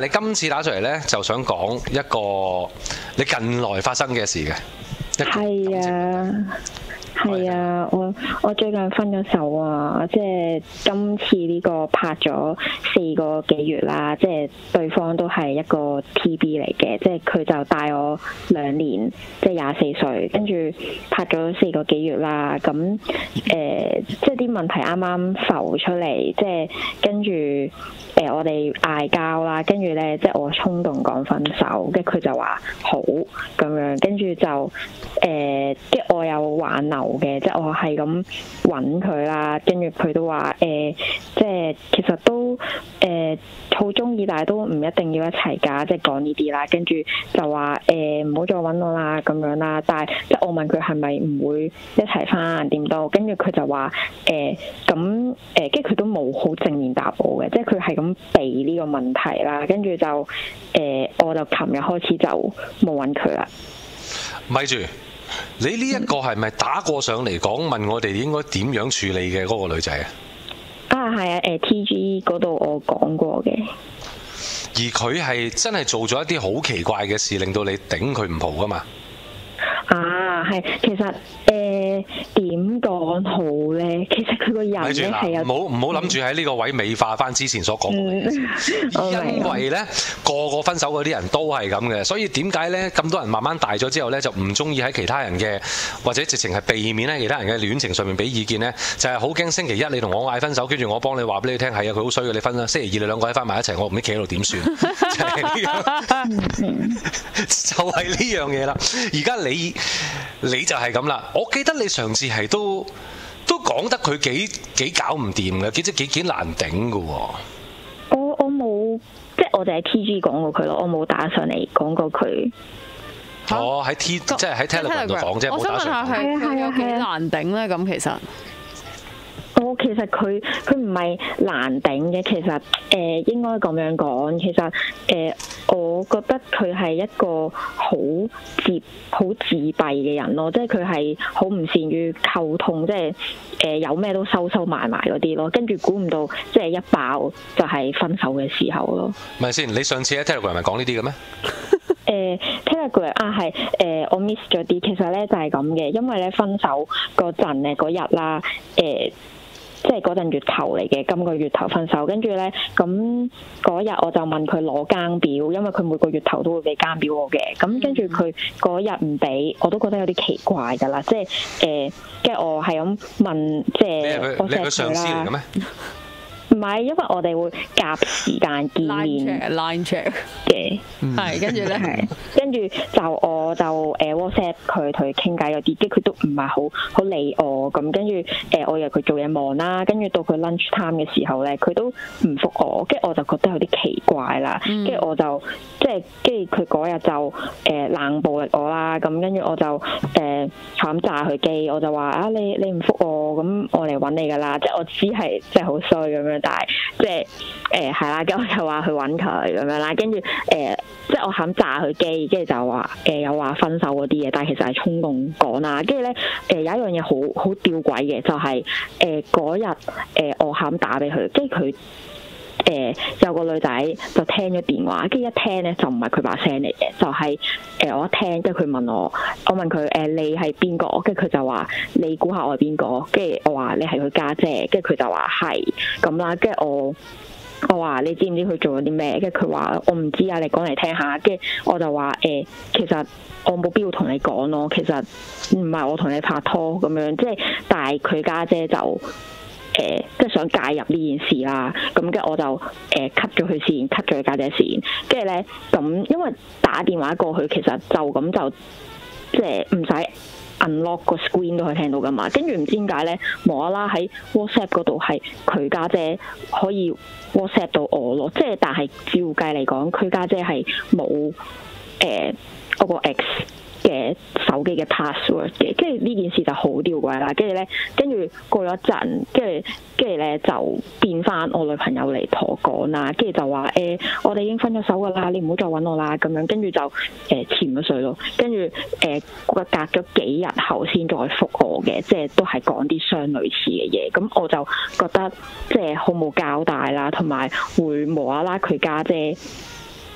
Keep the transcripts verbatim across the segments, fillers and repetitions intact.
你今次打上嚟咧，就想講一個你近來發生嘅事嘅。 係啊，係啊，我我最近分咗手啊，即係今次呢個拍咗四個幾月啦，即係對方都係一個 T B 嚟嘅，即係佢就大我兩年，即係廿四歲，跟住拍咗四個幾月啦，咁誒、呃，即係啲問題啱啱浮出嚟，即係跟住。誒、呃，我哋嗌交啦，跟住咧，即係我衝動講分手，跟住佢就話好咁樣，跟住就誒，即、呃、係我有挽留嘅，即係我係咁揾佢啦，跟住佢都話誒、呃，即係其實都誒好中意，但係都唔一定要一齊㗎，即係講呢啲啦，跟住就話誒唔好再揾我啦咁樣啦，但係即係我問佢係咪唔會一齊翻點都，跟住佢就話誒咁誒，跟住佢都冇好正面答我嘅，即係佢係咁。咁避呢個問題啦，跟住就誒、呃，我就琴日開始就冇揾佢啦。 咪住，你呢一個係咪打過上嚟講問我哋應該點樣處理嘅嗰個女仔啊？ 啊，係啊，誒、呃、T G 嗰度我講過嘅。 而佢係真係做咗一啲好奇怪嘅事，令到你頂佢唔蒲噶嘛？ 啊，係，其實誒點講好咧？其實佢個人咧係有， 唔好唔好諗住喺呢個位美化翻之前所講嘅嘢，嗯、因為咧個個分手嗰啲人都係咁嘅，所以點解咧咁多人慢慢大咗之後咧就唔中意喺其他人嘅或者直情係避免喺其他人嘅戀情上面俾意見咧，就係好驚星期一你同我嗌分手，跟住我幫你話俾你聽係啊佢好衰嘅，你分啦，星期二你兩個喺翻埋一齊，我唔知企喺度點算，就係呢就係呢樣嘢啦。而家你。你就係咁啦，我記得你上次係都都講得佢幾幾搞唔掂嘅，幾即幾幾難頂嘅喎。 我我冇，即係我哋喺 T G 講過佢咯，我冇打上嚟講過佢。 哦，喺 T 即係喺 Telegram 度講啫，冇打上嚟。 我想問下係佢有幾難頂咧？咁其實。 我其實佢佢唔係難頂嘅，其實誒、呃、應該咁樣講，其實誒、呃、我覺得佢係一個好自好自閉嘅人咯，即係佢係好唔善於溝通，即係誒、呃、有咩都收收埋埋嗰啲咯，跟住估唔到即係一爆就係分手嘅時候咯。 咪先，你上次喺 Telegram 咪講呢啲嘅咩？ 誒、呃、Telegram 啊係誒、呃、我 miss 咗啲，其實咧就係咁嘅，因為咧分手嗰陣咧嗰日啦誒。呃即係嗰陣月頭嚟嘅，今個月頭分手，跟住咧咁嗰日我就問佢攞更表，因為佢每個月頭都會俾更表我嘅，咁跟住佢嗰日唔俾，我都覺得有啲奇怪㗎啦，即係誒，跟、呃、住我係咁問，即係我錫佢啦。唔係，因為我哋會夾時間見面 line check 嘅， 係跟住咧， 係跟住就我就誒 WhatsApp 佢同佢傾偈嗰啲，跟住佢都唔係好好理我咁，跟住誒我以為佢做嘢忙啦，跟住到佢 lunch time 嘅時候咧，佢都唔覆我，跟住我就覺得有啲奇怪啦，跟住、嗯、我就即係跟住佢嗰日就誒、呃、冷暴力我啦，咁跟住我就誒係咁炸佢機，我就話啊你你唔覆我，咁我嚟揾你㗎啦，即係我知係即係好衰咁樣。但係即係誒係啦，跟住我就話去揾佢咁樣啦，跟住誒即係我肯炸佢機，跟住就話誒、呃、有話分手嗰啲嘢，但係其實係衝動講啦。跟住咧誒有一樣嘢好好吊詭嘅，就係誒嗰日誒我肯打俾佢，跟住佢誒有個女仔就聽咗電話，跟住一聽咧就唔係佢把聲嚟嘅，就係、是、誒、呃、我一聽，跟住佢問我，我問佢誒、呃、你係邊個？跟住佢就話你估下我係邊個？跟住我話你係佢家姐，跟住佢就話係咁啦。跟住我我話你知唔知佢做咗啲咩？跟住佢話我唔知啊，你講嚟聽下。跟住我就話誒、呃、其實我冇必要同你講咯，其實唔係我同你拍拖咁樣，即係但係佢家姐就。誒、呃，即係想介入呢件事啦，咁跟住我就誒 cut 咗佢線，cut 咗佢家姐線，跟住咧咁，因為打電話過去其實就咁就即係唔使 unlock 個 screen 都可以聽到噶嘛，跟住唔知點解咧無啦啦喺 WhatsApp 嗰度係佢家姐可以 WhatsApp 到我咯，即係但係照計嚟講，佢家姐係冇誒嗰個 X。嘅手機嘅 password 嘅，跟住呢件事就好吊詭啦。跟住咧，跟住過咗一陣，跟住跟住咧就變翻我女朋友嚟同我講啦。跟住就話誒、欸，我哋已經分咗手噶啦，你唔好再揾我啦咁樣。跟住就誒潛咗水咯。跟住誒隔咗幾日後先再覆我嘅，即係都係講啲相類似嘅嘢。咁我就覺得即係好冇交代啦，同埋會無啦啦佢家姐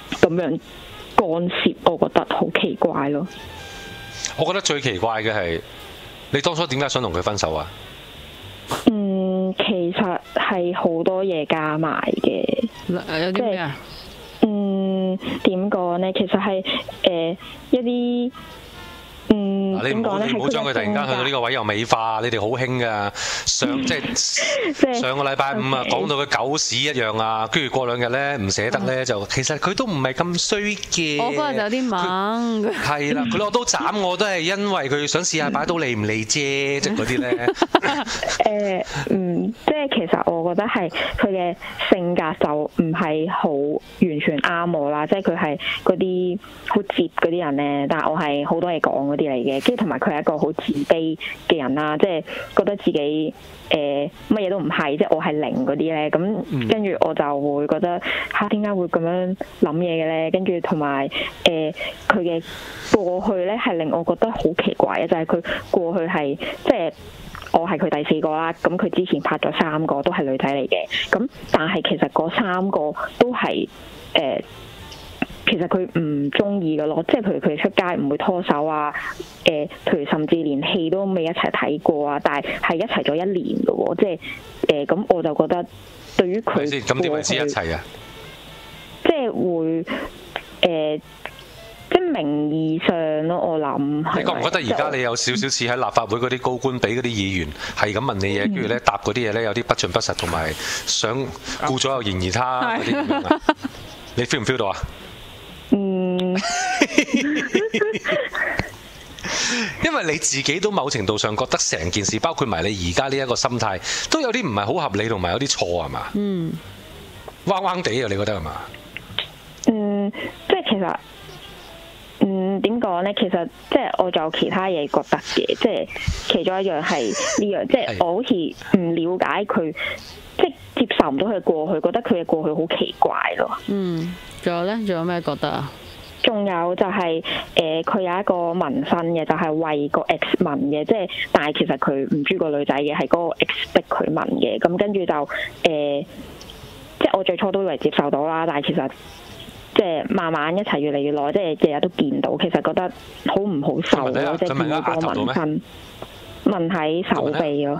咁樣干涉，我覺得好奇怪咯。 我覺得最奇怪嘅係你當初點解想同佢分手啊？ 嗯，其實係好多嘢加埋嘅。 有啲咩啊？ 嗯，點講咧？其實係誒、呃、一啲。嗯， 你唔好你唔好將佢突然間去到呢個位又美化，你哋好興噶。上即係上個禮拜五啊，講到佢狗屎一樣啊，跟住過兩日咧唔捨得咧，就其實佢都唔係咁衰嘅。 我嗰日就有啲猛。 係啦，佢攞刀斬我都係因為佢想試下擺到利唔利啫，即係嗰啲咧。 誒，嗯，即係其實我覺得係佢嘅性格就唔係好完全啱我啦，即係佢係嗰啲好接嗰啲人咧，但係我係好多嘢講啲嚟嘅，跟住同埋佢係一個好自卑嘅人啦，即係覺得自己誒乜嘢都唔係，即係我係零嗰啲咧。咁跟住我就會覺得嚇點解會咁樣諗嘢嘅咧？跟住同埋誒佢嘅過去咧係令我覺得好奇怪嘅，就係、是、佢過去係即係我係佢第四個啦。咁佢之前拍咗三個都係女仔嚟嘅，咁但係其實嗰三個都係誒。呃其實佢唔中意嘅咯，即係譬如佢哋出街唔會拖手啊，誒、呃，譬如甚至連戲都未一齊睇過啊，但係係一齊咗一年嘅喎，即係誒咁我就覺得對於佢先咁點為之一齊啊？ 即係會誒、呃，即係名義上咯，我諗。 你覺唔覺得而家你有少少似喺立法會嗰啲高官俾嗰啲議員係咁問你嘢，跟住咧答嗰啲嘢咧有啲不盡不實，同埋想顧左右而言他嗰啲咁樣啊？你 feel 唔 feel 到啊？ 嗯， 因為你自己都某程度上覺得成件事，包括埋你而家呢一個心態，都有啲唔係好合理，同埋有啲錯係嘛？嗯，彎彎地啊，你覺得係嘛？ 嗯，即係其實，嗯，點講咧？其實即係我仲有其他嘢覺得嘅，即係其中一樣係呢樣，即係我好似唔了解佢，即係接受唔到佢過去，覺得佢嘅過去好奇怪咯。 嗯。仲有咧？仲有咩覺得啊？ 仲有就係、是、誒，佢、呃、有一個紋身嘅，就係、是、為個 ex 紋嘅，即係但係其實佢唔中意個女仔嘅，係嗰個 ex 逼佢紋嘅。咁跟住就誒、呃，即係我最初都以為接受到啦，但係其實即係慢慢一齊越嚟越耐，即係日日都見到，其實覺得好唔好受咯，即係見到個紋身紋喺手臂咯。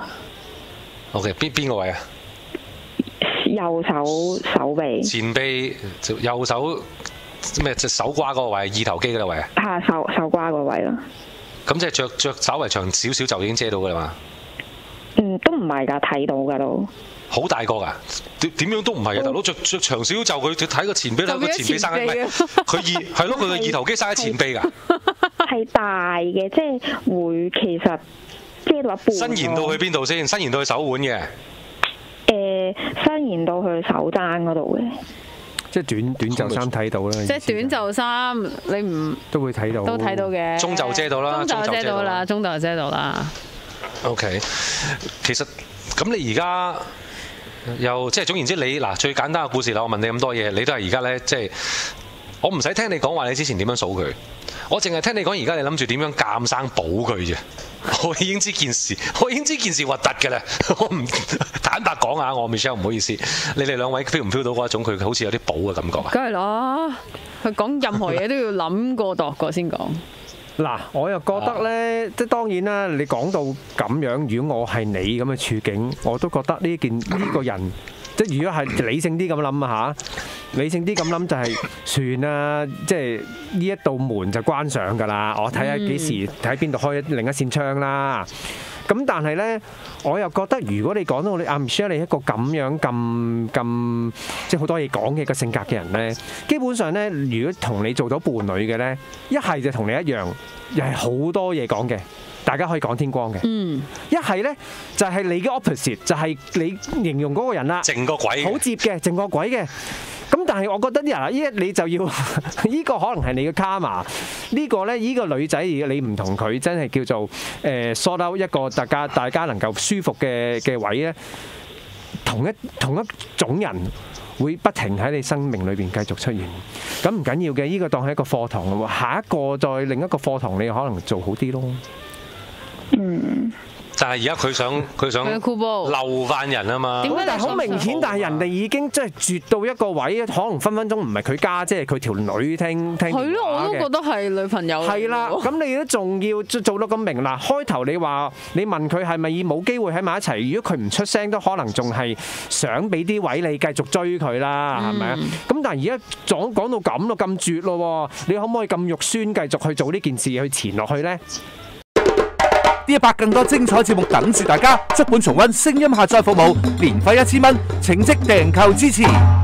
OK， 邊邊個位啊？ 右手手臂前臂，右手咩？隻手瓜嗰個位，二頭肌嗰個位啊？ 嚇，手手瓜嗰位咯。咁即係着着稍為長少少就已經遮到噶啦嘛？ 嗯，都唔係㗎，睇到㗎都。好大個㗎？點點樣都唔係啊！大佬着着長少少就佢睇個前臂啦，個前臂生喺唔係佢二係咯，佢個二頭肌生喺前臂㗎。係大嘅，即係會其實遮到一半。伸延到去邊度先？伸延到去手腕嘅。誒，伸延到去手踭嗰度嘅，即係短短袖衫睇到啦。即係短袖衫，你唔都會睇到，都睇到嘅。中袖遮到啦，中袖遮到啦，中袖遮到啦。OK，其實咁你而家又即係總言之，你嗱最簡單嘅故事啦。我問你咁多嘢，你都係而家咧，即係我唔使聽你講話，你之前點樣數佢，我淨係聽你講而家你諗住點樣鑑生補佢啫。我已經知件事，我已經知件事核突嘅啦。我唔坦白講下，我 Michelle 唔好意思，你哋兩位 feel 唔 feel 到嗰一種佢好似有啲補嘅感覺啊？梗係啦，佢講任何嘢都要諗過度過先講。嗱，我又覺得咧，即係當然啦。你講到咁樣，如果我係你咁嘅處境，我都覺得呢件呢個人，即係如果係理性啲咁諗啊嚇，理性啲咁諗就係算啦，即係呢一道門就關上㗎啦。我睇下幾時睇邊度開另一扇窗啦。咁但係咧，我又覺得如果你講到你阿 Michelle 你一個咁樣咁咁即係好多嘢講嘅個性格嘅人咧，基本上咧，如果同你做到伴侶嘅咧，一係就同你一樣，又係好多嘢講嘅，大家可以講天光嘅。嗯。一係咧就係你嘅 opposite，就係你形容嗰個人啦，靜個鬼，好接嘅，靜個鬼嘅。咁但係我覺得啲人啊，依你就要呢個可能係你嘅 karma，呢個咧呢個女仔你唔同佢真係叫做誒 sort out 一個大家大家能夠舒服嘅嘅位咧，同一同一種人會不停喺你生命裏邊繼續出現。咁唔緊要嘅，呢個當係一個課堂喎，下一個再另一個課堂你可能做好啲咯。嗯。 但係而家佢想佢想佢酷波漏翻人啊嘛。 點解但係好明顯，但係人哋已經即係絕到一個位，可能分分鐘唔係佢家姐，係佢條女聽聽電話嘅。 係咯，我都覺得係女朋友嚟喎。 係啦，咁你都仲要做做到咁明嗱？開頭你話你問佢係咪冇機會喺埋一齊？如果佢唔出聲，都可能仲係想俾啲位你繼續追佢啦，係咪啊？咁但係而家講講到咁咯，咁絕咯，你可唔可以咁肉酸繼續去做呢件事去纏落去呢？ D 一百更多精彩節目等住大家，足本重溫聲音下載服務，年費一千蚊，請即訂購支持。